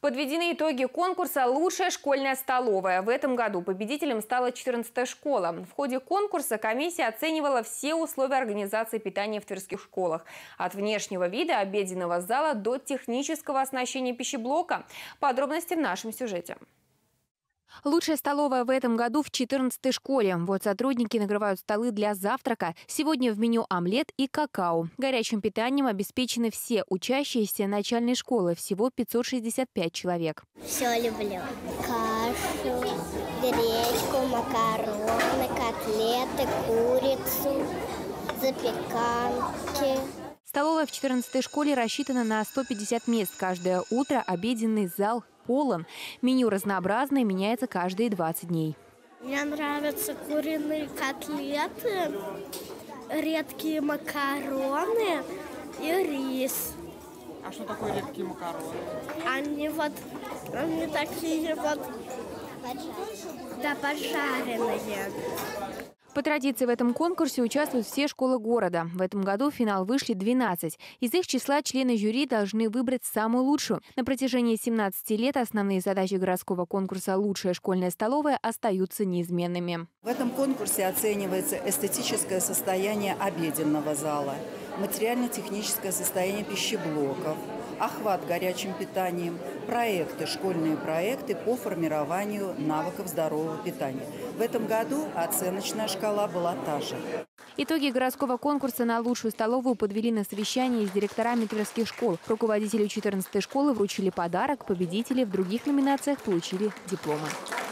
Подведены итоги конкурса «Лучшая школьная столовая». В этом году победителем стала 14-я школа. В ходе конкурса комиссия оценивала все условия организации питания в тверских школах. От внешнего вида обеденного зала до технического оснащения пищеблока. Подробности в нашем сюжете. Лучшая столовая в этом году в 14-й школе. Вот сотрудники накрывают столы для завтрака. Сегодня в меню омлет и какао. Горячим питанием обеспечены все учащиеся начальной школы. Всего 565 человек. Все люблю. Кашу, гречку, макароны, котлеты, курицу, запеканки. Столовая в 14-й школе рассчитана на 150 мест. Каждое утро обеденный зал полон. Меню разнообразное, меняется каждые 20 дней. Мне нравятся куриные котлеты, редкие макароны и рис. А что такое редкие макароны? Они такие пожаренные. По традиции в этом конкурсе участвуют все школы города. В этом году в финал вышли 12. Из их числа члены жюри должны выбрать самую лучшую. На протяжении 17 лет основные задачи городского конкурса «Лучшая школьная столовая» остаются неизменными. В этом конкурсе оценивается эстетическое состояние обеденного зала, материально-техническое состояние пищеблоков, охват горячим питанием, школьные проекты по формированию навыков здорового питания. В этом году оценочная шкала была та же. Итоги городского конкурса на лучшую столовую подвели на совещании с директорами тверских школ. Руководителю 14-й школы вручили подарок, победители в других номинациях получили дипломы.